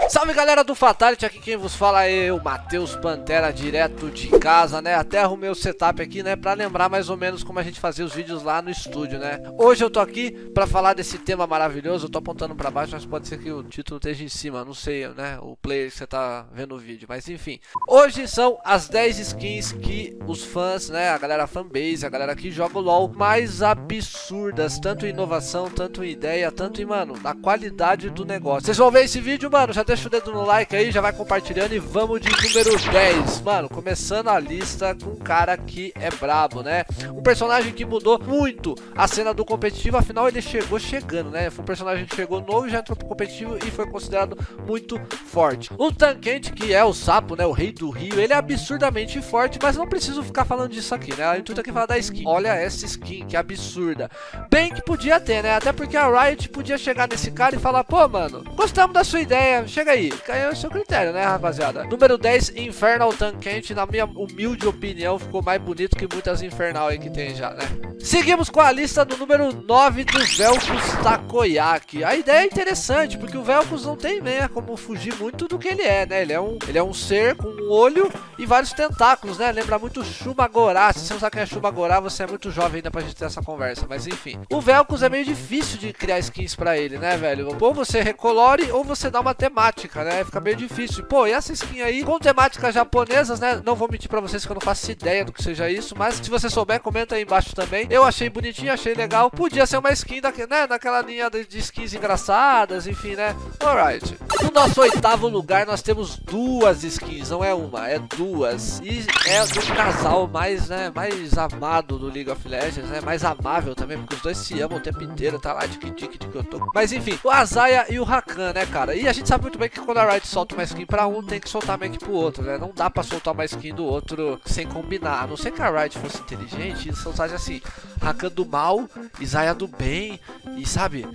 Salve galera do Fatality, aqui quem vos fala é eu, Matheus Pantera, direto de casa, né? Até arrumei o setup aqui, né? Pra lembrar mais ou menos como a gente fazia os vídeos lá no estúdio, né? Hoje eu tô aqui pra falar desse tema maravilhoso. Eu tô apontando pra baixo, mas pode ser que o título esteja em cima, não sei, né? O player que você tá vendo o vídeo, mas enfim. Hoje são as 10 skins que os fãs, né? A galera fanbase, a galera que joga o LoL, mais absurdas, tanto em inovação, tanto em ideia, tanto em, mano, na qualidade do negócio. Vocês vão ver esse vídeo, mano, já deixa o dedo no like aí, já vai compartilhando e vamos de número 10. Mano, começando a lista com um cara que é brabo, né? Um personagem que mudou muito a cena do competitivo, afinal ele chegou chegando, né? Foi um personagem que chegou novo, já entrou pro competitivo e foi considerado muito forte. O Tankente, que é o sapo, né? O rei do rio, ele é absurdamente forte, mas não preciso ficar falando disso aqui, né? A intuito aqui é falar da skin. Olha essa skin, que absurda. Bem que podia ter, né? Até porque a Riot podia chegar nesse cara e falar: pô, mano, gostamos da sua ideia, chega aí. Caiu o seu critério, né, rapaziada? Número 10, Infernal Tankente. Na minha humilde opinião, ficou mais bonito que muitas Infernal aí que tem já, né? Seguimos com a lista do número 9 do Vel'Koz Takoyaki. A ideia é interessante, porque o Vel'Koz não tem, né, como fugir muito do que ele é, né? Ele é um ser com um olho e vários tentáculos, né? Lembra muito Shumagorá. Se você não sabe quem é Shumagorá, você é muito jovem ainda pra gente ter essa conversa, mas enfim. O Vel'Koz é meio difícil de criar skins pra ele, né, velho? Ou você recolore ou você dá uma temática, né? Fica meio difícil. Pô, e essa skin aí com temáticas japonesas, né? Não vou mentir pra vocês que eu não faço ideia do que seja isso, mas se você souber, comenta aí embaixo também. Eu achei bonitinho, achei legal. Podia ser uma skin né? Naquela linha de skins engraçadas, enfim, né? Alright. No nosso oitavo lugar, nós temos duas skins, não é uma, é duas. E é do casal mais, né, mais amado do League of Legends, né? Mais amável também, porque os dois se amam o tempo inteiro, tá lá de que eu tô. Mas enfim, o Xayah e o Rakan, né, cara? E a gente sabe muito bem que quando a Riot solta uma skin pra um, tem que soltar meio que pro outro, né? Não dá pra soltar uma skin do outro sem combinar. A não ser que a Riot fosse inteligente e soltasse assim, Rakan do mal e Xayah do bem, e sabe?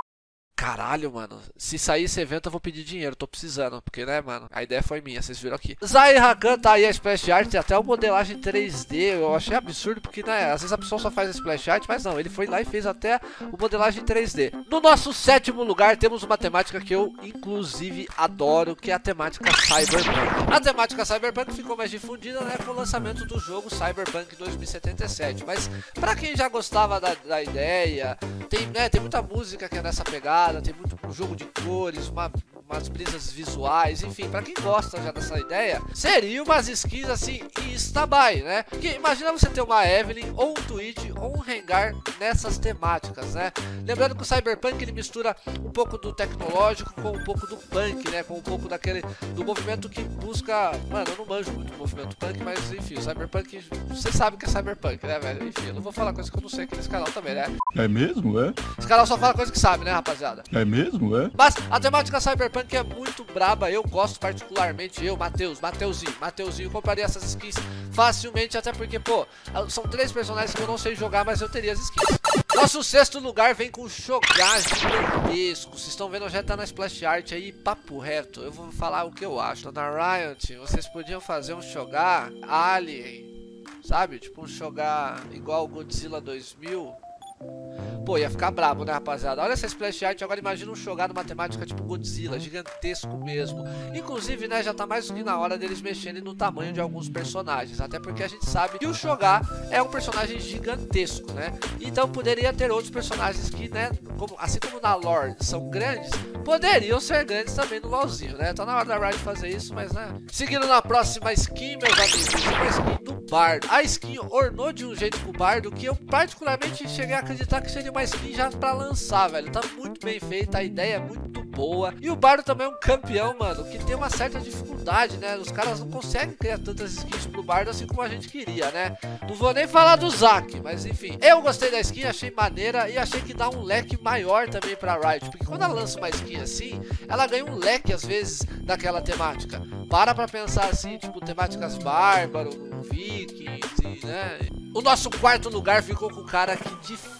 Caralho, mano, se sair esse evento eu vou pedir dinheiro, tô precisando, porque, né, mano, a ideia foi minha, vocês viram aqui. Xayah e Rakan tá aí a splash art, tem até o modelagem 3D, eu achei absurdo, porque, né, às vezes a pessoa só faz a splash art, mas não, ele foi lá e fez até o modelagem 3D. No nosso sétimo lugar, temos uma temática que eu, inclusive, adoro, que é a temática Cyberpunk. A temática Cyberpunk ficou mais difundida, né, com o lançamento do jogo Cyberpunk 2077, mas pra quem já gostava da ideia, tem muita música que é nessa pegada, tem muito jogo de cores, umas brisas visuais, enfim, pra quem gosta já dessa ideia, seria umas skins assim insta-buy, né? Porque imagina você ter uma Evelynn, ou um Twitch, ou um Rengar nessas temáticas, né? Lembrando que o Cyberpunk ele mistura um pouco do tecnológico com um pouco do punk, né? Com um pouco do movimento que busca... Mano, eu não manjo muito do movimento punk, mas enfim, o Cyberpunk, você sabe que é Cyberpunk, né, velho? Enfim, eu não vou falar coisa que eu não sei aqui nesse canal também, né? É mesmo, é? Esse canal só fala coisa que sabe, né, rapaziada? É mesmo, é? Mas a temática Cyberpunk é muito braba, eu gosto particularmente, Mateuzinho, compraria essas skins facilmente, até porque, pô, são 3 personagens que eu não sei jogar, mas eu teria as skins. Nosso sexto lugar vem com Shogar gigantesco, vocês estão vendo, já tá na splash art aí, papo reto, eu vou falar o que eu acho. Na Riot, vocês podiam fazer um Shogar Alien, sabe? Tipo um Shogar igual o Godzilla 2000. Pô, ia ficar brabo, né, rapaziada? Olha essa splash art, agora imagina um Shogar numa temática tipo Godzilla, gigantesco mesmo. Inclusive, né, já tá mais do que na hora deles mexerem no tamanho de alguns personagens, até porque a gente sabe que o Shogar é um personagem gigantesco, né? Então poderia ter outros personagens que, né, assim como na lore são grandes, poderiam ser grandes também no LoLzinho, né? Tá na hora da Riot fazer isso, mas, né? Seguindo na próxima skin, meus amigos, uma skin do Bardo. A skin ornou de um jeito com o Bardo que eu particularmente cheguei a acreditar que seria uma skin já pra lançar, velho. Tá muito bem feita, a ideia é muito boa. E o Bardo também é um campeão, mano, que tem uma certa dificuldade, né? Os caras não conseguem criar tantas skins pro Bardo assim como a gente queria, né? Não vou nem falar do Zac, mas enfim. Eu gostei da skin, achei maneira e achei que dá um leque maior também pra Riot. Porque quando ela lança uma skin assim, ela ganha um leque às vezes daquela temática. Pra pensar assim, tipo, temáticas bárbaro, vikings, né? O nosso quarto lugar ficou com o cara que de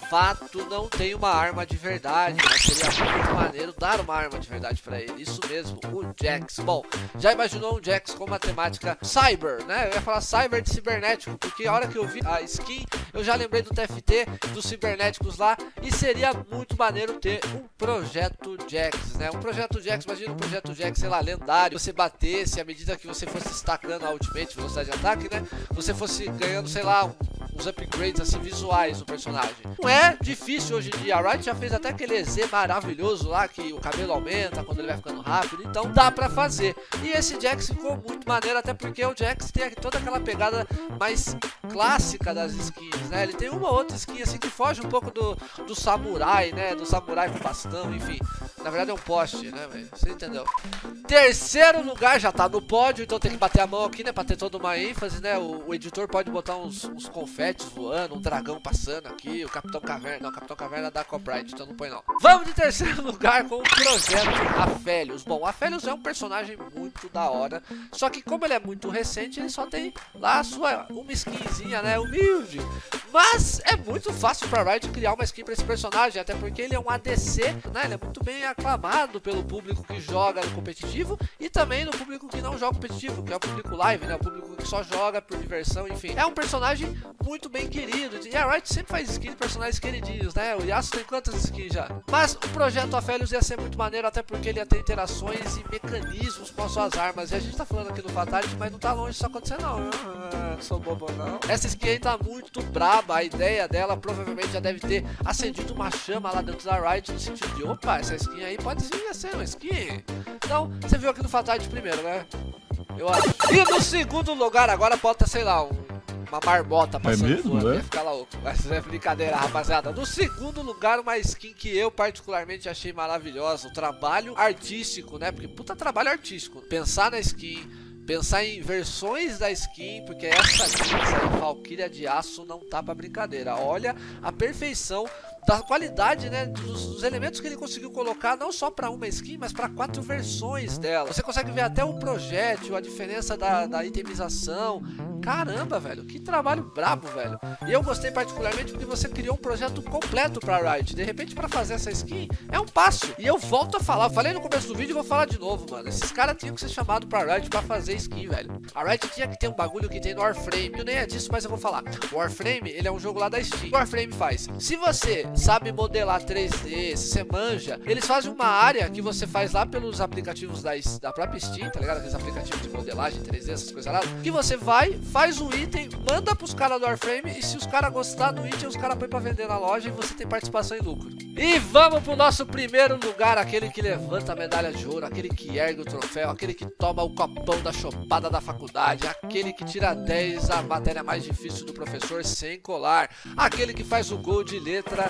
fato não tem uma arma de verdade, mas seria muito maneiro dar uma arma de verdade pra ele. Isso mesmo, o Jax. Bom, já imaginou um Jax com uma temática cyber, né? Eu ia falar cyber de cibernético, porque a hora que eu vi a skin, eu já lembrei do TFT, dos cibernéticos lá, e seria muito maneiro ter um projeto Jax, né? Um projeto Jax, imagina um projeto Jax, sei lá, lendário, você batesse à medida que você fosse destacando a ultimate, velocidade de ataque, né? Você fosse ganhando, sei lá, uns upgrades assim visuais do personagem. Não é difícil hoje em dia. A Riot já fez até aquele EZ maravilhoso lá, que o cabelo aumenta quando ele vai ficando rápido, então dá pra fazer. E esse Jax ficou muito maneiro, até porque o Jax tem toda aquela pegada mais clássica das skins, né? Ele tem uma outra skin assim que foge um pouco do samurai, né? Do samurai com bastão, enfim. Na verdade é um poste, né, velho? Você entendeu? Terceiro lugar, já tá no pódio, então tem que bater a mão aqui, né? Pra ter toda uma ênfase, né? O editor pode botar uns confetes voando, um dragão passando aqui, o Capitão Caverna. Não, o Capitão Caverna dá copyright, então não põe não. Vamos de terceiro lugar com o projeto Aphelios. Bom, o Aphelios é um personagem muito da hora, só que como ele é muito recente, ele só tem lá uma skinzinha, né? Humilde. Mas é muito fácil pra Riot criar uma skin pra esse personagem, até porque ele é um ADC, né? Ele é muito bem aclamado pelo público que joga no competitivo e também no público que não joga competitivo, que é o público live, né? O público que só joga por diversão, enfim. É um personagem muito bem querido. E a Riot sempre faz skin de personagens queridinhos, né? O Yasuo tem quantas skins já? Mas o projeto Aphelios ia ser muito maneiro, até porque ele ia ter interações e mecanismos com as suas armas. E a gente tá falando aqui no Fatality, mas não tá longe disso acontecer não. Não sou bobo não. Essa skin aí tá muito braba. A ideia dela provavelmente já deve ter acendido uma chama lá dentro da Riot, no sentido de, opa, essa skin aí pode vir a ser uma skin. Então, você viu aqui no Fatality primeiro, né? Eu acho. E no segundo lugar agora bota, sei lá, uma marmota passando mesmo, voando, ia ficar louco. Mas é brincadeira, rapaziada. No segundo lugar, uma skin que eu particularmente achei maravilhosa. O trabalho artístico, né? Porque puta trabalho artístico. Pensar na skin, pensar em versões da skin, porque essa skin aí, Valkyria de Aço, não tá pra brincadeira. Olha a perfeição da qualidade, né, dos elementos que ele conseguiu colocar, não só para uma skin, mas para 4 versões dela. Você consegue ver até o projétil, a diferença da itemização. Caramba, velho, que trabalho brabo, velho. E eu gostei particularmente porque você criou um projeto completo pra Riot. De repente, pra fazer essa skin, é um passo. E eu volto a falar, eu falei no começo do vídeo e vou falar de novo, mano. Esses caras tinham que ser chamados pra Riot pra fazer skin, velho. A Riot tinha que ter um bagulho que tem no Warframe. Eu nem é disso, mas eu vou falar. O Warframe, ele é um jogo lá da Steam. O Warframe faz, se você sabe modelar 3D, se você manja, eles fazem uma área que você faz lá pelos aplicativos da própria Steam, tá ligado? Aqueles aplicativos de modelagem 3D, essas coisas lá. Que você vai, faz o item, manda pros caras do Warframe e se os caras gostar do item, os caras põem pra vender na loja e você tem participação em lucro. E vamos pro nosso primeiro lugar, aquele que levanta a medalha de ouro, aquele que ergue o troféu, aquele que toma o copão da chopada da faculdade, aquele que tira 10 a matéria mais difícil do professor sem colar, aquele que faz o gol de letra...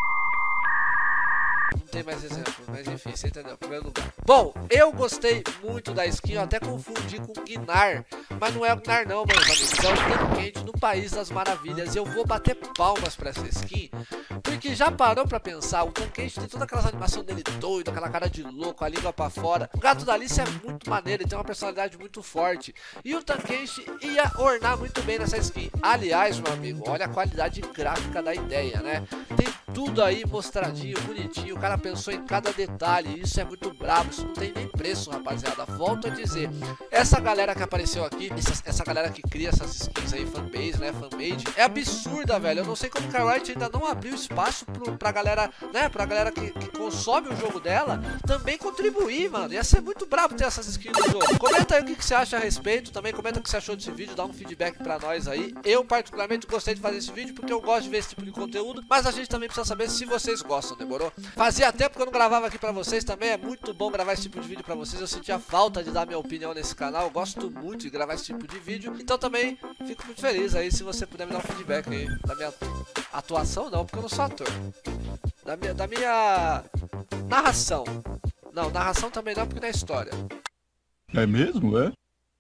Não tem mais exemplo, mas enfim, você entendeu, primeiro lugar. Bom, eu gostei muito da skin, eu até confundi com o Gnar, mas não é o Gnar não, meus amigos, é o Tancred no País das Maravilhas. Eu vou bater palmas pra essa skin, porque já parou pra pensar, o Tancred tem toda aquela animação dele doido, aquela cara de louco, a língua pra fora. O Gato da Alice é muito maneiro, ele tem uma personalidade muito forte, e o Tancred ia ornar muito bem nessa skin. Aliás, meu amigo, olha a qualidade gráfica da ideia, né? Tem tudo aí mostradinho, bonitinho, o cara pensou em cada detalhe, isso é muito brabo, isso não tem nem preço, rapaziada. Volto a dizer, essa galera que apareceu aqui, essa galera que cria essas skins aí, fanbase, né, fanmade, é absurda, velho. Eu não sei como que a Riot ainda não abriu espaço pra galera, né, pra galera que consome o jogo dela, também contribuir, mano. Ia ser muito brabo ter essas skins no jogo. Comenta aí o que você acha a respeito, também comenta o que você achou desse vídeo, dá um feedback pra nós aí. Eu particularmente gostei de fazer esse vídeo porque eu gosto de ver esse tipo de conteúdo, mas a gente também precisa saber se vocês gostam, demorou? Fazia tempo que eu não gravava aqui pra vocês também, é muito bom gravar esse tipo de vídeo pra vocês. Eu sentia falta de dar minha opinião nesse canal, eu gosto muito de gravar esse tipo de vídeo, então também fico muito feliz aí se você puder me dar um feedback aí da minha atuação, não, porque eu não sou ator, da minha narração. Não, narração também não, porque não é história. É mesmo, é?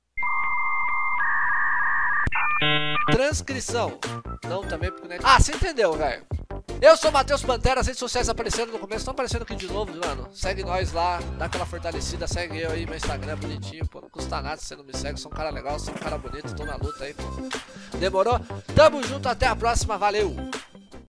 Transcrição. Não, também porque não é... Ah, você entendeu, velho. Eu sou o Matheus Pantera, as redes sociais aparecendo no começo, estão aparecendo aqui de novo, mano. Segue nós lá, dá aquela fortalecida, segue eu aí, meu Instagram é bonitinho, pô, não custa nada se você não me segue, sou um cara legal, sou um cara bonito, tô na luta aí, pô. Demorou? Tamo junto, até a próxima, valeu!